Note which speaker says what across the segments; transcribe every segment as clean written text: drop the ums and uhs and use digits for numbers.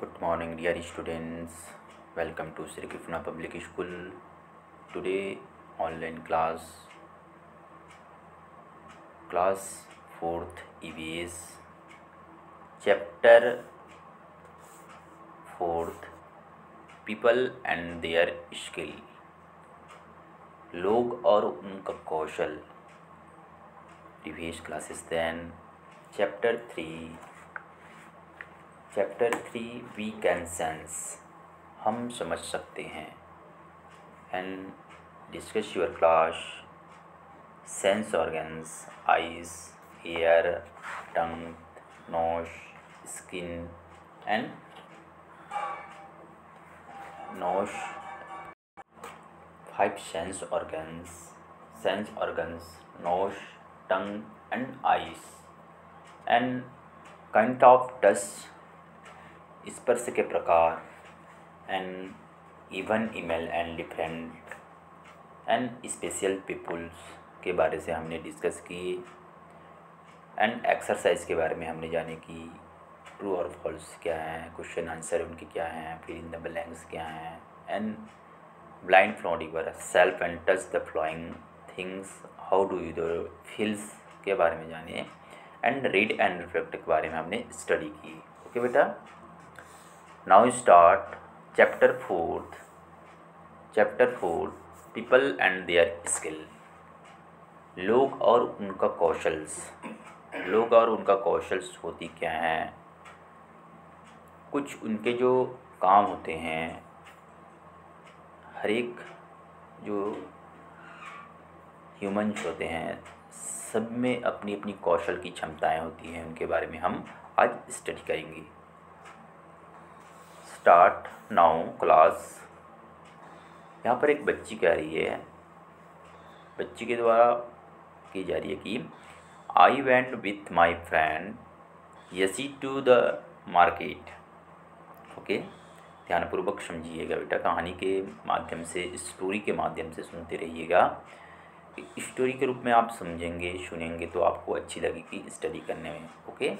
Speaker 1: Good morning, dear students. Welcome to Sri Krishna Public School. Today, online class 4th EVS, chapter 4th, people and their skill. लोग और उनका कौशल. Previous classes then. Chapter 3 we can sense, हम समझ सकते हैं. And discuss your class. Sense organs: eyes, ear, tongue, nose, skin and nose. 5 sense organs: nose, tongue and eyes. And kind of touch, स्पर्श के प्रकार. And even email and different and special peoples के बारे से हमने discuss की. And exercise के बारे में हमने जाने की. ट्रू और फॉल्स क्या हैं, क्वेश्चन आंसर उनके क्या हैं, फिर इन द ब्लैंक्स क्या हैं. And blind flaw yourself and touch the flowing things, how do you the feels के बारे में जानिए. एंड रीड एंड रिफ्लेक्ट के बारे में हमने स्टडी की. ओके बेटा, now start chapter 4 people and their skill. लोग और उनका कौशल्स होती क्या हैं. कुछ उनके जो काम होते हैं, हर एक जो ह्यूमन्स होते हैं सब में अपनी अपनी कौशल की क्षमताएं होती हैं. उनके बारे में हम आज स्टडी करेंगे. Start now class. यहाँ पर एक बच्ची कह रही है, बच्ची के द्वारा की जा रही है कि I went with my friend यसी टू द मार्केट. ओके, ध्यानपूर्वक समझिएगा बेटा, कहानी के माध्यम से, स्टोरी के माध्यम से सुनते रहिएगा. स्टोरी के रूप में आप समझेंगे, सुनेंगे तो आपको अच्छी लगेगी स्टडी करने में. Okay,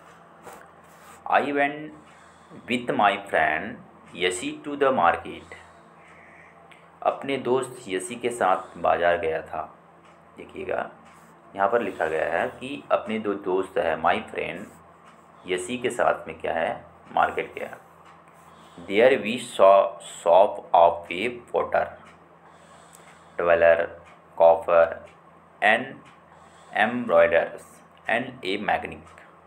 Speaker 1: I went with my friend यसी टू द मार्केट. अपने दोस्त यसी के साथ बाज़ार गया था. देखिएगा यहाँ पर लिखा गया है कि अपने दो दोस्त है, माई फ्रेंड यसी के साथ में क्या है, मार्केट गया. There we saw shop of a potter, tailor, cobbler and embroiders and a mechanic.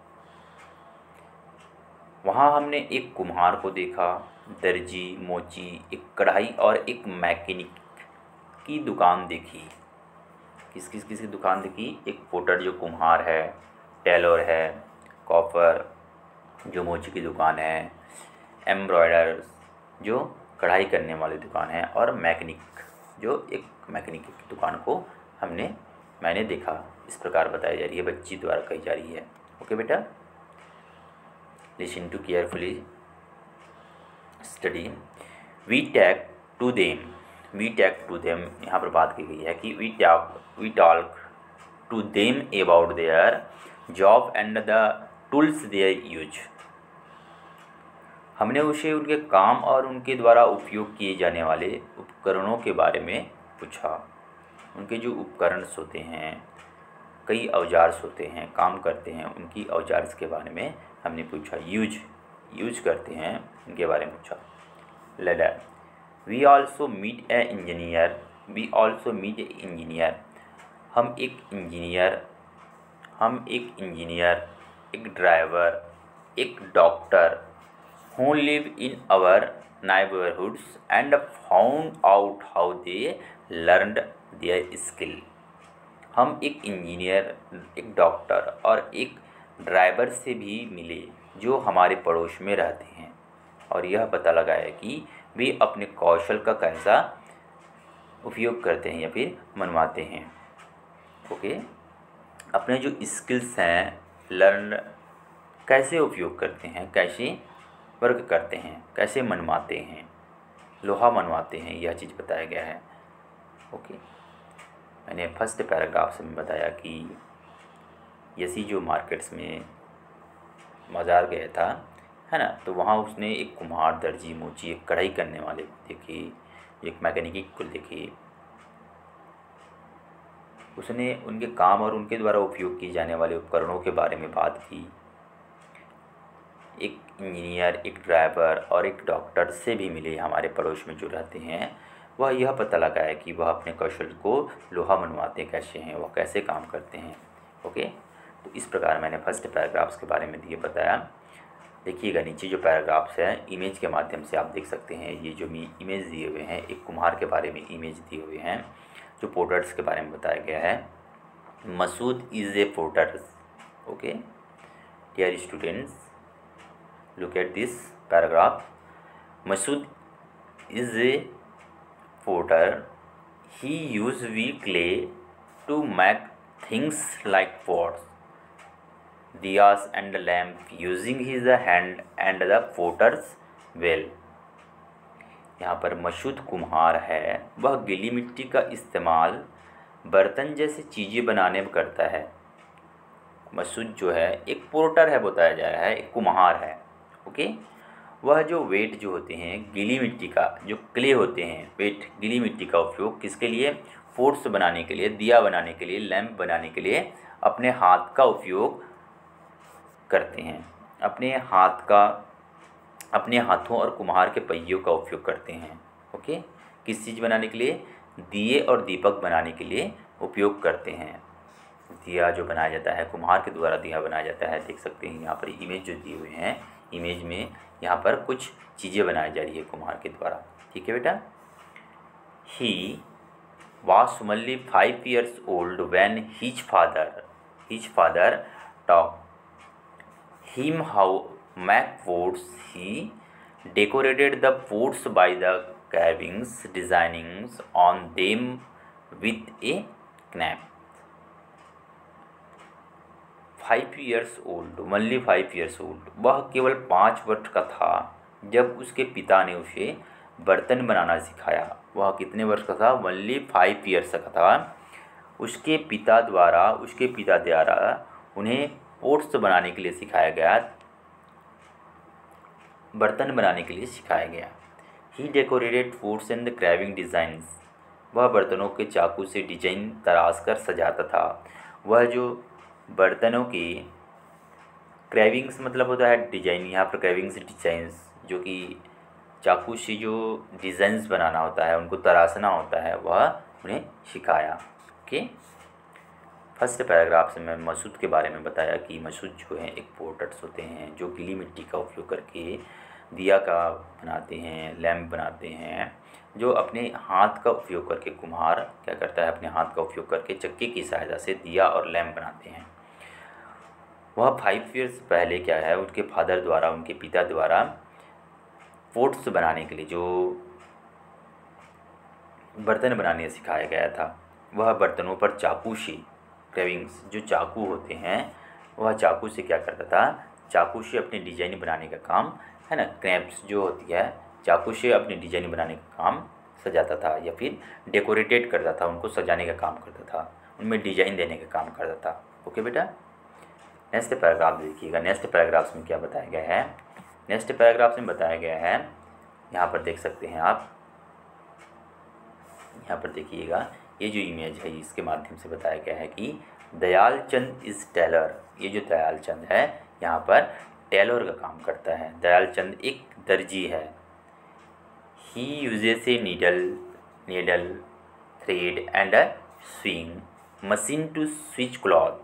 Speaker 1: वहाँ हमने एक कुम्हार को देखा, दर्जी, मोची, एक कढ़ाई और एक मैकेनिक की दुकान देखी. किसकी दुकान देखी. एक पोटर जो कुम्हार है, टेलर है, कॉफर जो मोची की दुकान है, एम्ब्रॉयडर जो कढ़ाई करने वाली दुकान है, और मैकेनिक जो एक मैकेनिक की दुकान को मैंने देखा. इस प्रकार बताई जा रही है, बच्ची द्वारा कही जा रही है. ओके बेटा, listen to carefully, study. we talk to them यहाँ पर बात की गई है कि we talk to them about their job and the tools they use. हमने उसे उनके काम और उनके द्वारा उपयोग किए जाने वाले उपकरणों के बारे में पूछा. उनके जो उपकरण होते हैं, कई औजार्स होते हैं, काम करते हैं, उनकी औजार्स के बारे में हमने पूछा. यूज करते हैं उनके बारे में पूछा. Later, we also meet a engineer. हम एक इंजीनियर, एक ड्राइवर, एक doctor, who live in our neighborhoods and found out how they learned their skill. हम एक इंजीनियर, एक डॉक्टर और एक ड्राइवर से भी मिले जो हमारे पड़ोस में रहते हैं, और यह पता लगाया कि वे अपने कौशल का कैसा उपयोग करते हैं या फिर मनवाते हैं. ओके, अपने जो स्किल्स हैं, लर्न कैसे उपयोग करते हैं, कैसे वर्क करते हैं, कैसे मनवाते हैं, लोहा मनवाते हैं, यह चीज़ बताया गया है. ओके, मैंने फर्स्ट पैराग्राफ में बताया कि यसी जो मार्केट्स में बाज़ार गया था, है ना। तो वहाँ उसने एक कुम्हार, दर्जी, मोची, एक कढ़ाई करने वाले को देखी, एक मैकेनिक को देखी। उसने उनके काम और उनके द्वारा उपयोग किए जाने वाले उपकरणों के बारे में बात की। एक इंजीनियर, एक ड्राइवर और एक डॉक्टर से भी मिले हमारे पड़ोस में जो रहते हैं। वह यह पता लगाया कि वह अपने कौशल को लोहा मनवाते कैसे हैं, वह कैसे काम करते हैं। ओके, तो इस प्रकार मैंने फर्स्ट पैराग्राफ्स के बारे में ये बताया। देखिएगा नीचे जो पैराग्राफ्स हैं इमेज के माध्यम से आप देख सकते हैं। ये जो इमेज दिए हुए हैं, एक कुम्हार के बारे में इमेज दिए हुए हैं, जो पोर्टर्स के बारे में बताया गया है। Masood is a porters. Okay dear students, look at this paragraph. Masood is a potter. He uses wheat clay to make things like pots, diyas and lamp using his hand and the potter's wheel. यहाँ पर मसूद कुम्हार है, वह गीली मिट्टी का इस्तेमाल बर्तन जैसे चीज़ें बनाने में करता है। मसूद जो है एक पोर्टर है बताया जा रहा है, एक कुम्हार है। ओके, वह जो वेट जो होते हैं गीली मिट्टी का, जो क्ले होते हैं, वेट गीली मिट्टी का उपयोग किसके लिए? पोट्स बनाने के लिए, दिया बनाने के लिए, लैंप बनाने के लिए अपने हाथ का उपयोग करते हैं। अपने हाथों और कुम्हार के पहियों का उपयोग करते हैं। ओके, किस चीज़ बनाने के लिए? दिए और दीपक बनाने के लिए उपयोग करते हैं। दिया जो बनाया जाता है, कुम्हार के द्वारा दिया बनाया जाता है। देख सकते हैं यहाँ पर इमेज जो दिए हुए हैं, इमेज में यहाँ पर कुछ चीज़ें बनाई जा रही है कुम्हार के द्वारा। ठीक है बेटा। ही was only 5 years old when his father taught him how make pots. He decorated the pots by the carvings, designs on them with a knife. 5 years old, only 5 years old, वह केवल 5 वर्ष का था जब उसके पिता ने उसे बर्तन बनाना सिखाया। वह कितने वर्ष का था? only 5 years का था। उसके पिता द्वारा उन्हें पोट्स बनाने के लिए सिखाया गया, बर्तन बनाने के लिए सिखाया गया। He decorated pots and the carving designs, वह बर्तनों के चाकू से डिजाइन तराश कर सजाता था। वह जो बर्तनों की क्रेविंग्स मतलब होता है डिजाइन, यहाँ पर क्रेविंग्स डिजाइंस, जो कि चाकू से जो डिज़ाइंस बनाना होता है, उनको तराशना होता है, वह उन्हें सिखाया। ओके, फर्स्ट पैराग्राफ से मैं मसूद के बारे में बताया कि मसूद जो है एक पोर्टर्स होते हैं जो गीली मिट्टी का उपयोग करके दिया का बनाते हैं, लैंप बनाते हैं। जो अपने हाथ का उपयोग करके कुम्हार क्या करता है? अपने हाथ का उपयोग करके चक्की की सहायता से दिया और लैंप बनाते हैं। वह 5 ईयर्स पहले क्या है, उनके फादर द्वारा, उनके पिता द्वारा पोट्स बनाने के लिए, जो बर्तन बनाने सिखाया गया था। वह बर्तनों पर चाकू से, क्रेविंग्स जो चाकू होते हैं, वह चाकू से क्या करता था? चाकू से अपने डिजाइन बनाने का काम, है ना, क्रैप्स जो होती है, चाकू से अपनी डिजाइन बनाने का काम सजाता था या फिर डेकोरेटेड करता था, उनको सजाने का काम करता था, उनमें डिजाइन देने का काम करता था। ओके बेटा, नेक्स्ट पैराग्राफ देखिएगा। नेक्स्ट पैराग्राफ्स में क्या बताया गया है? नेक्स्ट पैराग्राफ्स में बताया गया है, यहाँ पर देख सकते हैं आप, यहाँ पर देखिएगा, ये जो इमेज है इसके माध्यम से बताया गया है कि दयाल चंद इज़ टेलर। ये जो दयाल चंद है यहाँ पर टेलर का काम करता है। दयाल चंद एक दर्जी है। He uses a needle, thread and a sewing machine to stitch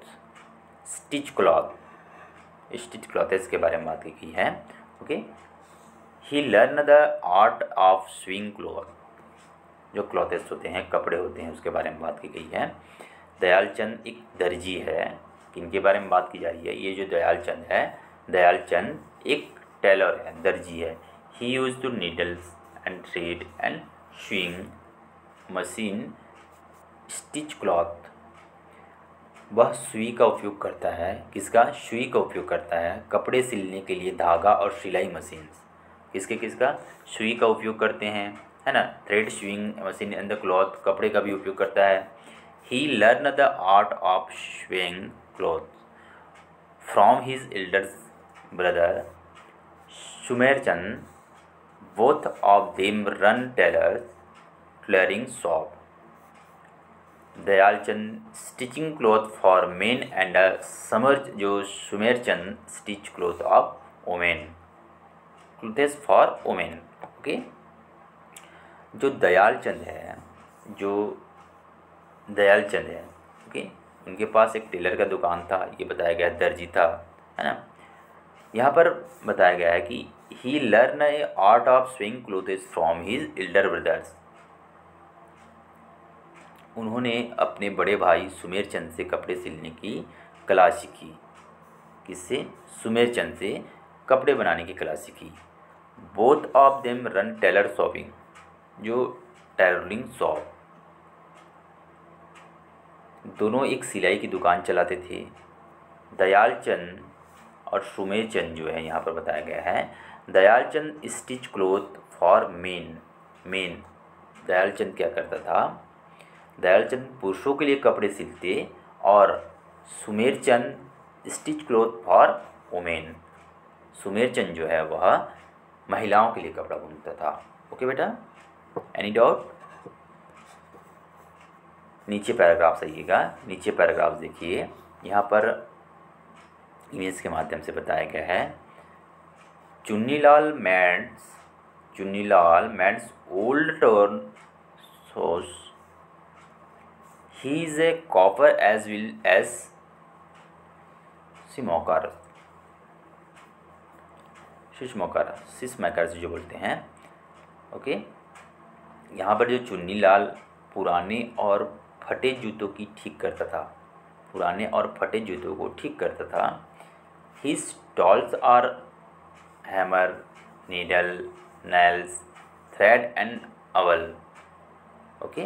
Speaker 1: clothes के बारे में बात की गई है। Okay, he learn the art of sewing cloth, जो क्लॉथ्स होते हैं, कपड़े होते हैं, उसके बारे में बात की गई है। दयालचंद एक दर्जी है। किनके बारे में बात की जा रही है? ये जो दयालचंद है, दयालचंद एक टेलर है, दर्जी है। He use two needles and thread and sewing machine stitch cloth, वह सुई का उपयोग करता है। किसका? सुई का उपयोग करता है कपड़े सिलने के लिए, धागा और सिलाई मशीन। किसका? सुई का उपयोग करते हैं, है ना। Thread sewing machine and the cloth, कपड़े का भी उपयोग करता है। He learn the art of sewing cloth from his elder brother Sumerchand, both of them run tailoring shop. Dayalchand stitching cloth for men and Samar जो Sumerchand stitch cloth of women, clothes for women. Okay, जो दयालचंद है okay, उनके पास एक Taylor का दुकान था, ये बताया गया, दर्जी था, है ना। यहाँ पर बताया गया है कि he learn a art of sewing clothes from his elder brothers. उन्होंने अपने बड़े भाई सुमेरचंद से कपड़े सिलने की कला सीखी। किससे? सुमेरचंद से कपड़े बनाने की कला सीखी। Both of them run tailor shopping, जो टेलरिंग शॉप, दोनों एक सिलाई की दुकान चलाते थे। दयालचंद और सुमेरचंद जो है यहाँ पर बताया गया है, Dayalchand stitch cloth for men. Dayalchand क्या करता था? दयालचंद पुरुषों के लिए कपड़े सिलते और Sumerchand stitch cloth for women. Sumerchand जो है वह महिलाओं के लिए कपड़ा बुनता था। ओके बेटा, एनी डाउट? नीचे पैराग्राफ सहिएगा, नीचे पैराग्राफ देखिए, यहाँ पर इमेज के माध्यम से बताया गया है। चुन्नीलाल मैड्स ओल्ड टर्न सोर्स, he is a copper as well as shoemaker जो बोलते हैं। ओके, यहाँ पर जो चुन्नीलाल पुराने और फटे जूतों की ठीक करता था, पुराने और फटे जूतों को ठीक करता था। His tools are hammer, needle, nails, thread and awl। Okay,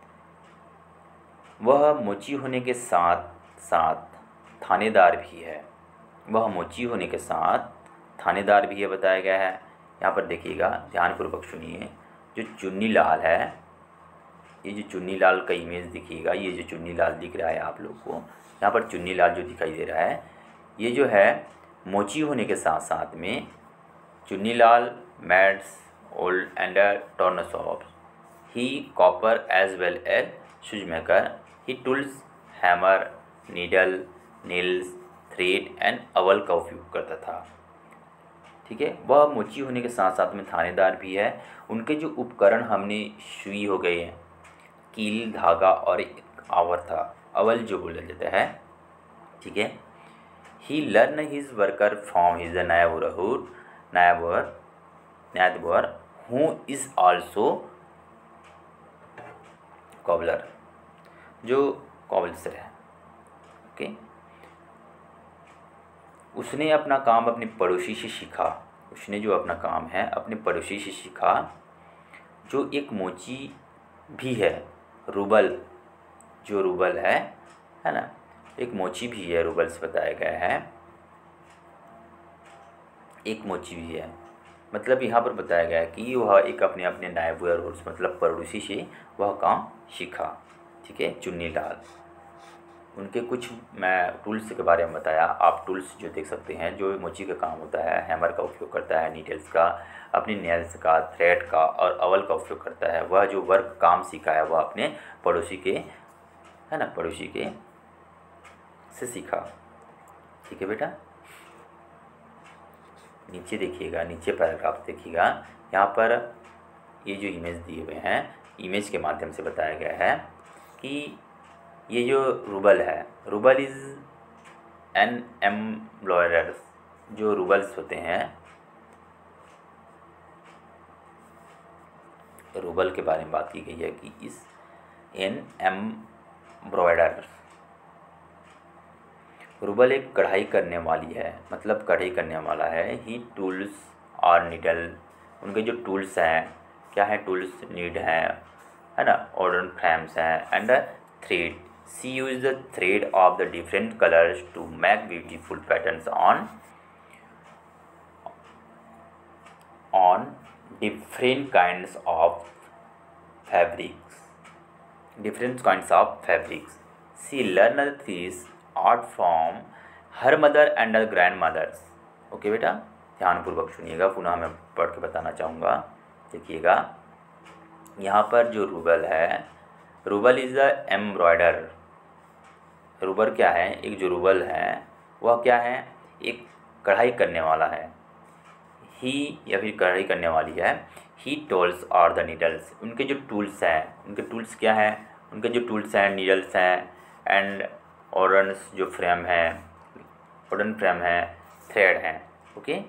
Speaker 1: वह मोची होने के साथ साथ थानेदार भी है। वह मोची होने के साथ थानेदार भी है बताया गया है। यहाँ पर देखिएगा, ध्यानपूर्वक सुनिए। जो चुन्नीलाल है, ये जो चुन्नीलाल का इमेज दिखिएगा, ये जो चुन्नीलाल दिख रहा है आप लोग को, यहाँ पर चुन्नीलाल जो दिखाई दे रहा है, ये जो है मोची होने के साथ साथ में Chunnilal mends old and torn shop, he copper as well as shoemaker, he tools hammer, needle, nails, thread and awl का उपयोग करता था। ठीक है, वह मोची होने के साथ साथ में थानेदार भी है। उनके जो उपकरण हमने सुई हो गए हैं, कील, धागा और एक आवर था, अवल जो बोला जाता है। ठीक है, he learn his worker from his neighbour who is also cobbler, जो कॉबलर है। ओके, उसने अपना काम अपने पड़ोसी से सीखा। उसने जो अपना काम है अपने पड़ोसी से सीखा, जो एक मोची भी है, रूबल, जो रूबल है ना, एक मोची भी है, रूबल से बताया गया है, एक मोची भी है। मतलब यहाँ पर बताया गया है कि वह एक अपने अपने नायबर मतलब पड़ोसी से वह काम सीखा। ठीक है, चुन्नीलाल, उनके कुछ मैं टूल्स के बारे में बताया। आप टूल्स जो देख सकते हैं, जो मोची का काम होता है, हैमर का उपयोग करता है, नीडल्स का, अपनी नेल्स का, थ्रेड का और अवल का उपयोग करता है। वह जो वर्क काम सीखा है वह अपने पड़ोसी के, है ना, पड़ोसी के से सीखा। ठीक है बेटा, नीचे देखिएगा, नीचे पैराग्राफ देखिएगा। यहाँ पर ये जो इमेज दिए हुए हैं, इमेज के माध्यम से बताया गया है कि ये जो रूबल है, रूबल इज़ एन एम्ब्रॉयडर, जो रूबल्स होते हैं, रूबल के बारे में बात की गई है कि इस एन एम्ब्रॉयडर, रूबल एक कढ़ाई करने वाली है, मतलब कढ़ाई करने वाला है। ही टूल्स और नीडल, उनके जो टूल्स हैं, क्या है टूल्स, नीड है ना, ऑर्डर फ्रेम्स हैं, and thread, she use the thread of the different colours to make beautiful patterns on different kinds of fabrics. She learn this art from her mother and grandmothers. Okay बेटा, ध्यानपूर्वक सुनिएगा, पुनः मैं पढ़ के बताना चाहूँगा। देखिएगा, यहाँ पर जो रूबल है, Rubal is the embroider. Rubal क्या है? एक जो रूबल है वह क्या है? एक कढ़ाई करने वाला है। ही या फिर कढ़ाई करने वाली है। He tools are the needles, उनके जो टूल्स हैं, उनके टूल्स क्या हैं? उनके जो टूल्स हैं नीडल्स हैं, एंड ऑर्डन्स जो फ्रेम है, ऑर्डन फ्रेम है, थ्रेड हैं। ओके,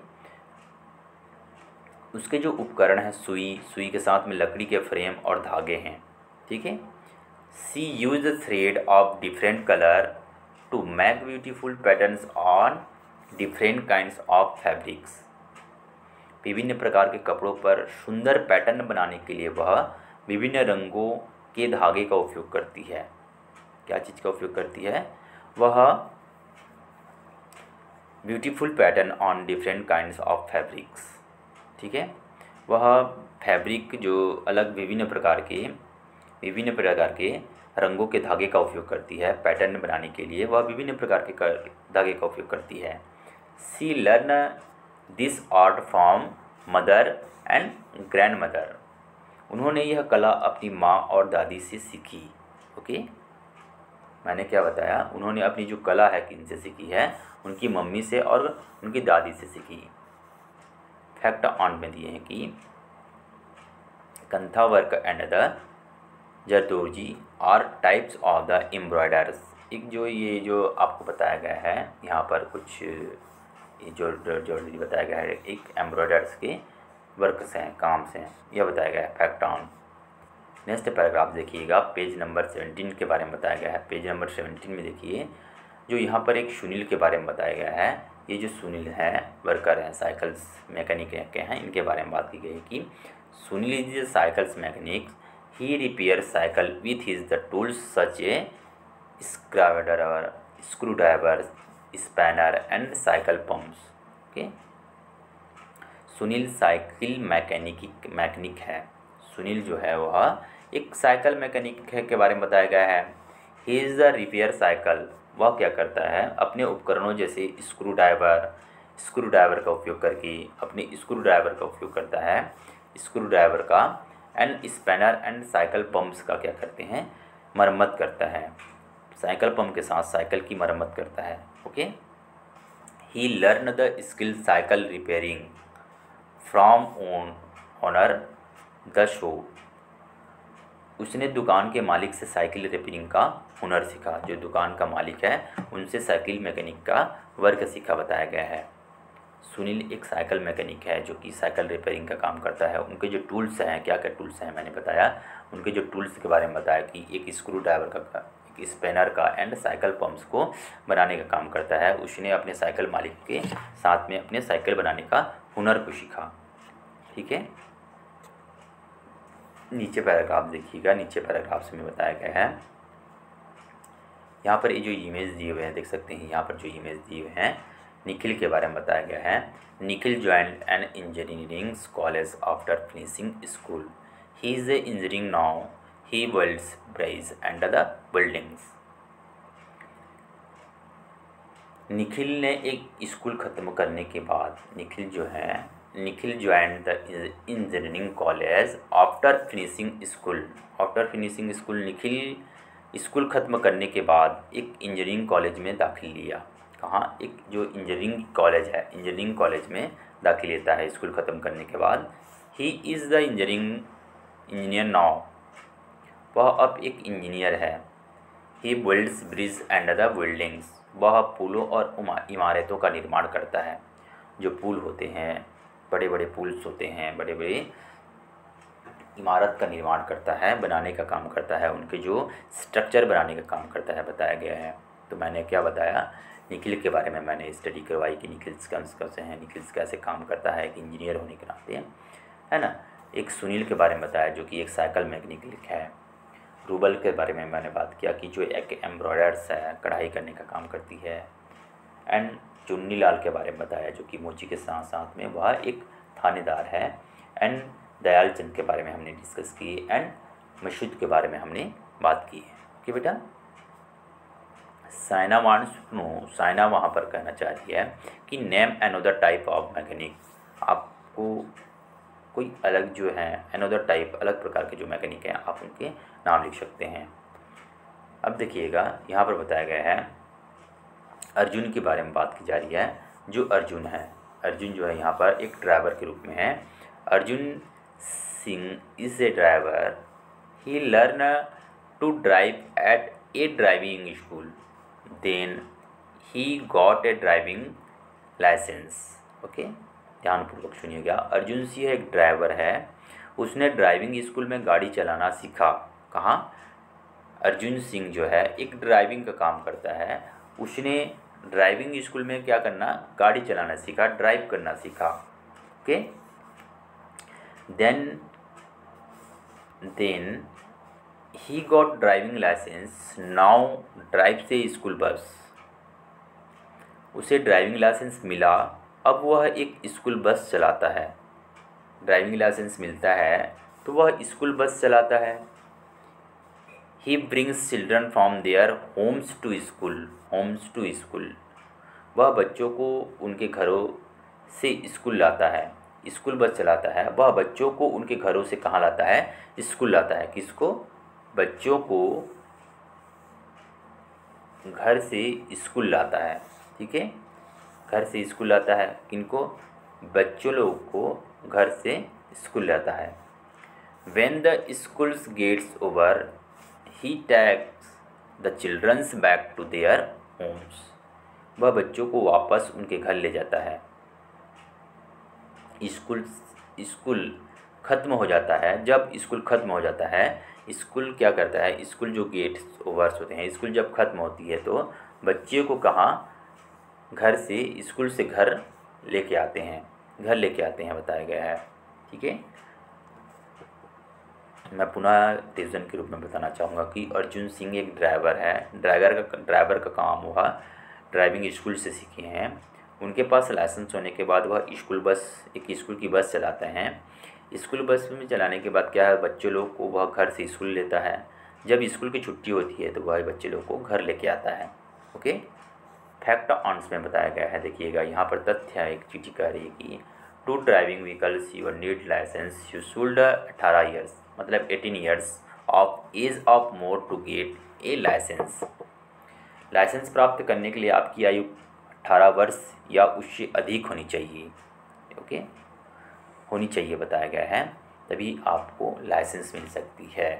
Speaker 1: उसके जो उपकरण हैं, सुई के साथ में लकड़ी के फ्रेम और धागे हैं। ठीक है। She use thread of different colour to make beautiful patterns on different kinds of fabrics. विभिन्न प्रकार के कपड़ों पर सुंदर पैटर्न बनाने के लिए वह विभिन्न रंगों के धागे का उपयोग करती है। क्या चीज़ का उपयोग करती है? वह beautiful pattern on different kinds of fabrics. ठीक है। वह फैब्रिक जो अलग विभिन्न प्रकार के रंगों के धागे का उपयोग करती है पैटर्न बनाने के लिए, वह विभिन्न प्रकार के धागे का उपयोग करती है। She learn this art from mother and grandmother. उन्होंने यह कला अपनी माँ और दादी से सीखी। ओके, मैंने क्या बताया? उन्होंने अपनी जो कला है किनसे सीखी है? उनकी मम्मी से और उनकी दादी से सीखी। फैक्ट ऑन में दिए हैं कि kantha work and the zardozi are types of the embroiders. एक जो ये जो आपको बताया गया है यहाँ पर कुछ ये जो बताया गया है, एक एम्ब्रॉयडर्स के वर्क्स हैं, काम से हैं, यह बताया गया है फैक्ट ऑन। नेक्स्ट पैराग्राफ देखिएगा, पेज नंबर 17 के बारे में बताया गया है। पेज नंबर 17 में देखिए, जो यहाँ पर एक सुनील के बारे में बताया गया है। ये जो सुनील हैं वर्कर हैं, साइकिल्स मैकेनिक के हैं, इनके बारे में बात की गई है कि Sunil is cycles mechanic. He repair cycle with his the tools such a screw driver, spanner and cycle pumps. Okay, Sunil cycle mechanic है। सुनील जो है वह एक साइकिल मैकेनिक है के बारे में बताया गया है। He is the repair cycle, वह क्या करता है? अपने उपकरणों जैसे स्क्रू ड्राइवर का उपयोग करके अपने स्क्रू ड्राइवर का उपयोग करता है, स्क्रू ड्राइवर का, and spanner and cycle pumps का क्या करते हैं? मरम्मत करता है। साइकिल पंप के साथ साइकिल की मरम्मत करता है। Okay, he learn the skill cycle repairing from owner the show. उसने दुकान के मालिक से साइकिल रिपेयरिंग का हुनर सीखा। जो दुकान का मालिक है उनसे साइकिल मैकेनिक का वर्क सीखा बताया गया है। सुनील एक साइकिल मैकेनिक है जो कि साइकिल रिपेयरिंग का काम करता है। उनके जो टूल्स हैं, क्या क्या टूल्स हैं मैंने बताया। उनके जो टूल्स के बारे में बताया कि एक स्क्रू ड्राइवर का, एक स्पैनर का एंड साइकिल पम्प्स को बनाने का काम करता है। उसने अपने साइकिल मालिक के साथ में अपने साइकिल बनाने का हुनर को सीखा। ठीक है। नीचे पैराग्राफ देखिएगा, नीचे पैराग्राफ्स में बताया गया है। यहाँ पर ये जो इमेज दिए हुए हैं देख सकते हैं, यहाँ पर जो इमेज दिए हुए हैं निखिल के बारे में बताया गया है। Nikhil joined an engineering college after finishing school. He is engineering now. He builds bridge and the buildings. Nikhil ने एक स्कूल ख़त्म करने के बाद Nikhil joined the engineering college after finishing school. Nikhil school ख़त्म करने के बाद एक इंजीनियरिंग कॉलेज में दाखिल लिया। कहाँ? एक जो इंजीनियरिंग कॉलेज है, इंजीनियरिंग कॉलेज में दाखिल लेता है स्कूल ख़त्म करने के बाद। He is the engineer now. वह अब एक इंजीनियर है। He builds bridge and the buildings. वह पुलों और इमारतों का निर्माण करता है। जो पुल होते हैं, बड़े बड़े पुल्स होते हैं, बड़े बड़े इमारत का निर्माण करता है, बनाने का काम करता है, उनके जो स्ट्रक्चर बनाने का काम करता है बताया गया है। तो मैंने क्या बताया? निखिल के बारे में मैंने स्टडी करवाई कि निखिल्स कैसे हैं, निखिल्स कैसे काम करता है एक इंजीनियर होने के नाते, है ना। एक सुनील के बारे में बताया जो कि एक साइकिल मैकेनिक है। रूबल के बारे में मैंने बात किया कि जो एक एम्ब्रॉयडर्स है, कढ़ाई करने का काम करती है। एंड चुन्नी लाल के बारे में बताया जो कि मोची के साथ साथ में वह एक थानेदार है। एंड दयाल चंद के बारे में हमने डिस्कस की। एंड मसूद के बारे में हमने बात की है। ओके बेटा, Saina wants to know, Saina वहाँ पर कहना चाह रही है कि name another type of mechanic, आपको कोई अलग जो है अनदर टाइप, अलग प्रकार के जो मैकेनिक हैं आप उनके नाम लिख सकते हैं। अब देखिएगा यहाँ पर बताया गया है अर्जुन के बारे में बात की जा रही है। जो अर्जुन है, अर्जुन जो है यहाँ पर एक ड्राइवर के रूप में है। Arjun Singh is a driver, he learn to drive at a driving school, then he got a driving licence. Okay, ध्यानपूर्वक सुनिएगा। अर्जुन सिंह एक ड्राइवर है, उसने ड्राइविंग स्कूल में गाड़ी चलाना सीखा। कहाँ? अर्जुन सिंह जो है एक ड्राइविंग का काम करता है, उसने ड्राइविंग स्कूल में क्या करना, गाड़ी चलाना सीखा, ड्राइव करना सीखा। Okay, then he got driving licence, now drives school bus. उसे ड्राइविंग लाइसेंस मिला, अब वह एक स्कूल बस चलाता है। ड्राइविंग लाइसेंस मिलता है तो वह स्कूल बस चलाता है। He brings children from their homes to school, homes to school. वह बच्चों को उनके घरों से स्कूल लाता है, स्कूल बस चलाता है। वह बच्चों को उनके घरों से कहाँ लाता है? स्कूल लाता है। किसको? बच्चों को घर से स्कूल लाता है। ठीक है, घर से स्कूल लाता है। किनको? बच्चों लोग को घर से स्कूल लाता है। When the school gets over, he takes the children back to their homes. वह बच्चों को वापस उनके घर ले जाता है। स्कूल ख़त्म हो जाता है। जब स्कूल ख़त्म हो जाता है, स्कूल क्या करता है, स्कूल जो गेट्स ओवर्स होते हैं, स्कूल जब ख़त्म होती है तो बच्चे को कहाँ, घर से, स्कूल से घर लेके आते हैं, घर लेके आते हैं बताया गया है। ठीक है, मैं पुनः रिवीजन के रूप में बताना चाहूँगा कि अर्जुन सिंह एक ड्राइवर है। ड्राइवर का काम हुआ ड्राइविंग स्कूल से सीखे हैं। उनके पास लाइसेंस होने के बाद वह एक स्कूल की बस चलाते हैं। स्कूल बस में चलाने के बाद क्या है, बच्चे लोग को वह घर से स्कूल लेता है। जब स्कूल की छुट्टी होती है तो वह बच्चे लोग को घर लेके आता है। ओके, फैक्ट ऑन्स में बताया गया है। देखिएगा यहाँ पर तथ्य है, एक चीज़ कह रही है कि to driving vehicles you need licence, you should 18 years, मतलब 18 years of age of more to get a licence. Licence प्राप्त करने के लिए आपकी आयु 18 वर्ष या उससे अधिक होनी चाहिए। ओके, होनी चाहिए बताया गया है, तभी आपको लाइसेंस मिल सकती है।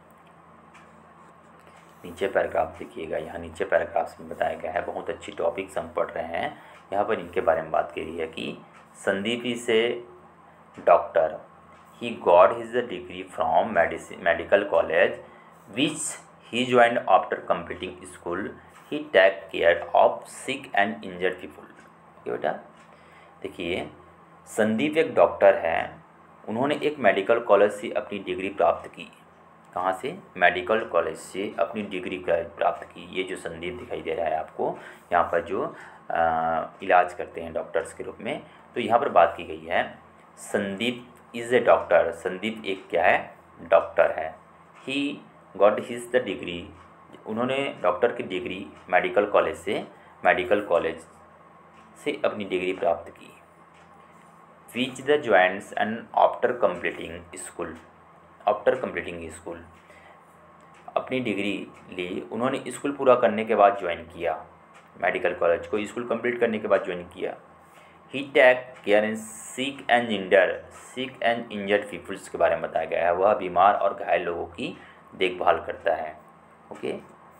Speaker 1: नीचे पैराग्राफ देखिएगा, यहाँ नीचे पैराग्राफ्स में बताया गया है, बहुत अच्छी टॉपिक्स हम पढ़ रहे हैं। यहाँ पर इनके बारे में बात करी है कि Sandeep is a doctor, he got his degree from medical college which he joined after completing school. He take care of sick and injured people. Okay बेटा, देखिए संदीप एक डॉक्टर है, उन्होंने एक मेडिकल कॉलेज से अपनी डिग्री प्राप्त की। कहाँ से? मेडिकल कॉलेज से अपनी डिग्री प्राप्त की। ये जो संदीप दिखाई दे रहा है आपको, यहाँ पर जो इलाज करते हैं डॉक्टर्स के रूप में, तो यहाँ पर बात की गई है Sandeep is a doctor. Sandeep एक क्या है? डॉक्टर है। He got his the degree, उन्होंने डॉक्टर की डिग्री मेडिकल कॉलेज से अपनी डिग्री प्राप्त की। Which the joints and after completing school, अपनी डिग्री ली, उन्होंने स्कूल पूरा करने के बाद ज्वाइन किया, मेडिकल कॉलेज को स्कूल कंप्लीट करने के बाद ज्वाइन किया। He take care in sick and injured peoples के बारे में बताया गया है, वह बीमार और घायल लोगों की देखभाल करता है। ओके,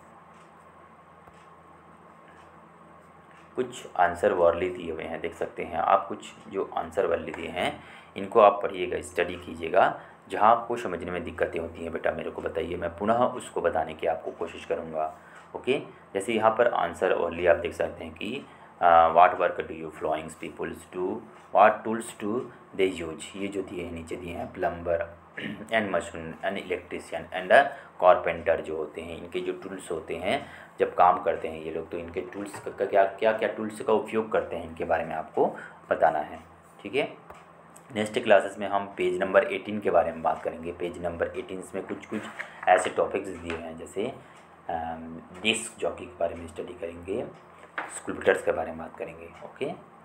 Speaker 1: कुछ आंसर वर्ली दिए हुए हैं, देख सकते हैं आप। कुछ जो आंसर वर्ली दिए हैं इनको आप पढ़िएगा, स्टडी कीजिएगा। जहाँ आपको समझने में दिक्कतें होती हैं बेटा मेरे को बताइए, मैं पुनः उसको बताने की आपको कोशिश करूँगा। ओके, जैसे यहाँ पर आंसर वर्ली आप देख सकते हैं कि what work do you flowings peoples do, what tools do they use. ये जो दिए हैं नीचे दिए हैं, plumber and machine and electrician and carpenter जो होते हैं, इनके जो टूल्स होते हैं जब काम करते हैं ये लोग, तो इनके टूल्स का क्या टूल्स का उपयोग करते हैं इनके बारे में आपको बताना है। ठीक है, नेक्स्ट क्लासेस में हम पेज नंबर 18 के बारे में बात करेंगे। पेज नंबर 18 में कुछ ऐसे टॉपिक्स दिए हैं, जैसे डिस्क जॉकी के बारे में स्टडी करेंगे, स्कूल के बारे में बात करेंगे। ओके।